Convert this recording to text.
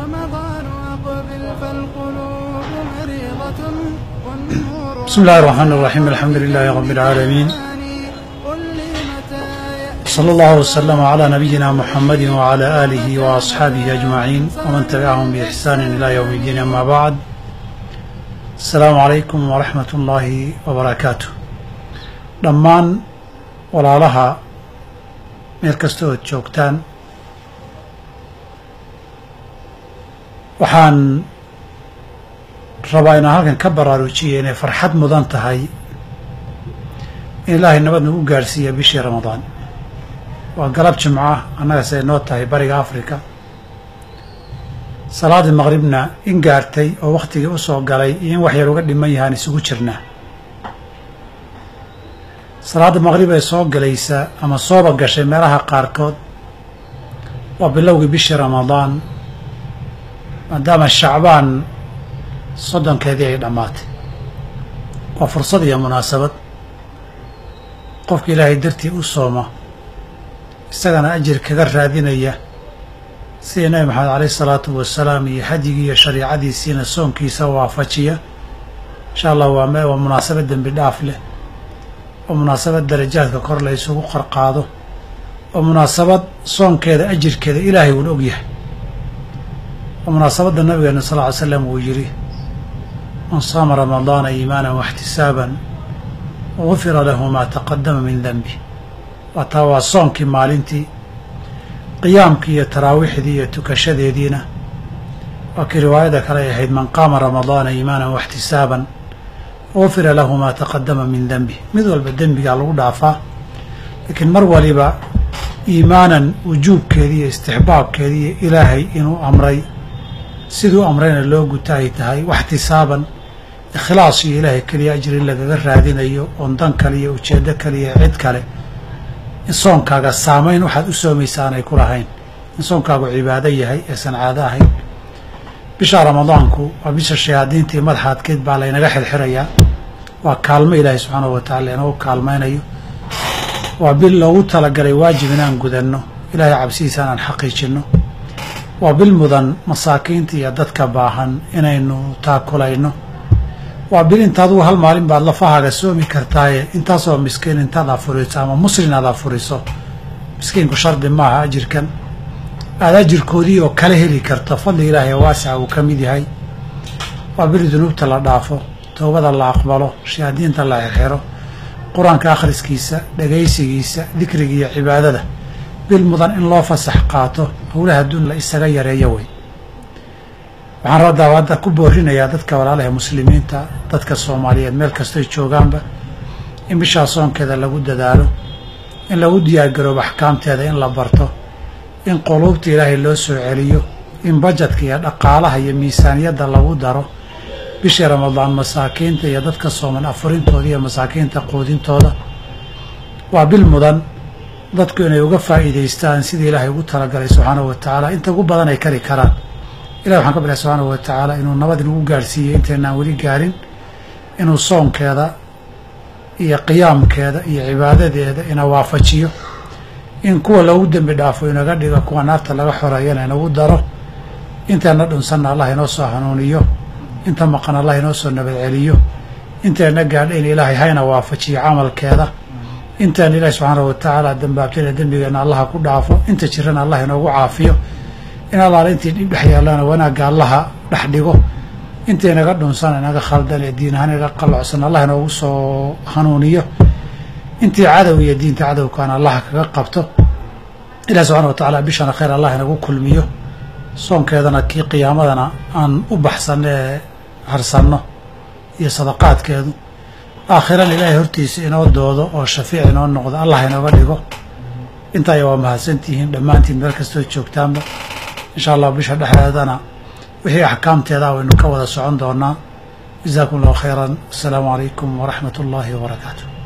رمضان أقبل فالقلوب مريضة والنور. بسم الله الرحمن الرحيم. الحمد لله رب العالمين، صلى الله وسلم على نبينا محمد وعلى آله وأصحابه أجمعين ومن تبعهم بإحسان إلى يوم الدين. أما بعد، السلام عليكم ورحمة الله وبركاته. dhammaan walaalaha meel kasta oo joogtaan, waxaan rabaa inaan halkan ka baraarujiyo inay farxad mudan tahay in ilaahay nabad nagu gaarsiiya bishii ramadaan. waa galab jimca, annaga say noo tahay bariga afrika. salaadii maqribna in gaartay oo wakhtigii u soo galay iyo in wax yar uga dhiman yahaan isugu jirnaa. salaada maqrib ee soo galaysa ama sooba gashay meelaha qaarkood waa bilowgii bishii ramadaan, maadaama shacbaan soddonkeedii ay dhammaatay. waa fursad iyo munaasabad qofka ilaahay dartii u sooma, isagana ajir kaga raadinaya, sida nebi maxamed caleyhi salaatu wasalaam iyo xajigii iyo shariicadiisiina soonkiisa waafajiya. insha allah waa munaasabad dembi dhaaf leh, oo munaasabad darajaadka kor la isugu qarqaado, oo munaasabad soonkeeda ajirkeeda ilaahay uun og yahay. oo munaasabadda nabigeena sal ly slam uu yidhi: man saama ramadaana iimaanan waxtisaaban gufira lahu maa taqadama min denbi. waataa waa soonkii maalintii, qiyaamkii iyo taraawiixdii iyo tukashadeediina waa kii riwaayada kale ay ahayd: man qaama ramadaana iimaanan waxtisaaban gufira lahu maa taqadama min denbi. mid walba dembigaa lagu dhaafaa, laakiin mar waliba iimaanan wujuubkeedii iyo istixbaabkeedii iyo ilaahay inuu amray siduu amrayna loo guta ay tahay, waxtisaaban ikhlaas iyo ilaahay keliya ajri lagaga raadinayo, oon dan kale iyo ujeeddo kale iyo cid kale in soonkaaga saamayn waxaad u soomaysa aanay ku lahayn, in soonkaagu cibaado yahay eesan caado ahayn. bisha ramadaanku waa bisha shayaadiintii madaxa adkeyd baa laynaga xirxirayaa. waa kaalmo ilaahay subxaanahu wa tacaala inagu kaalmaynayo. waa bil loogu talagalay waajib inaan gudanno, ilaahay cabsidiisa inaan xaqiijinno. waa bil mudan masaakiinta iyo dadka baahan inaynu taakulayno. waa bil inta adugu hal maalin baad lafahaaga soomi kartaaye intaasoo miskiin intaad afuriso ama muslin aad afuriso, miskiinku shardi maaha ajirkan, aada ajirkoodii oo kala heli karto. fadli ilaahay waasica uu ka mid yahay. waa bil dunuubta la dhaafo, towbada la aqbalo, shayaadiinta la xirxiro, qur-aanka akhriskiisa, dhagaysigiisa, dikriga iyo cibaadada. bil mudan in loo fasax qaato, howlaha adduun la isaga yareeyo wey. waxaan rabaa hadda ku boorinayaa dadka walaalaha muslimiinta, dadka soomaaliyeed meel kastoy joogaanba, in bishaa soonkeeda lagu dadaalo, in lagu diyaargaroobo axkaamteeda, in la barto, in quluubta ilaahay loo soo celiyo, in bajetka iyo dhaqaalaha iyo miisaaniyadda lagu daro. bishii ramadaan masaakiinta iyo dadka sooman afurintooda iyo masaakiinta quudintooda. waa bil mudan dadku inay uga faa'iidaystaan sidii ilaahay ugu talagalay subxaanahu wa tacaala, inta ugu badan ay kari karaan. ilahi waxaan ka barya subxaanahu wa tacaala inuu nabad inagu gaarsiiyey intaynaan weli gaarin, inuu soonkeeda iyo qiyaamkeeda iyo cibaadadeeda ina waafajiyo, in kuwa loogu dembi dhaafo inaga dhigo, kuwa naarta laga xoreeyana inagu daro. intayna dhunsanna allah inoo soo hanuuniyo, inta maqan allah inoo soo nabad celiyo, intayna gaadha in ilaahay hayna waafajiyo camalkeeda, intaan ilaahi subxaanahu wa tacaala dembaabtayna dembigeenna allaha ku dhaafo, inta jirana allah inoogu caafiyo, in allaala intii dhib dhex yaallana wanaagga allaha dhex dhigo, intaynaga dhunsan inaga khaldan ee diin ahaan inaga qalocsan allah inoogu soo hanuuniyo, intii cadow iyo diinta cadowkaana allaha kaga qabto. ilahi subxana wa tacaala bishana khayr allah inagu kulmiyo, soonkeedana kii qiyaamadana aan u baxsanno ee harsanno iyo sadaqaadkeedu, aakhirana ilaahay hortiisa inoo doodo oo shafiic inoo noqdo allah inooga dhigo. intaaya waa mahadsantihiin dhammaantiin meel kastoo joogtaanba. insha allah bisha dhexdeedana wixii axkaamteeda waynu ka wada socon doonaa. jazaakum allahu khayran. assalaamu calaykum waraxmat ullaahi wabarakaatu.